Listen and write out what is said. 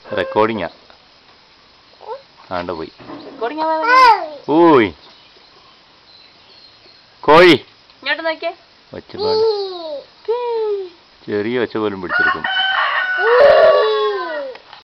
റെക്കോർഡിങ്ങാ. ആണ്ട പോയി. കോഴി ഇങ്ങോട്ട് നോക്കിയേ. ഒച്ചപ്പാട് ചെറിയ ഒച്ച പോലും പിടിച്ചെടുക്കും.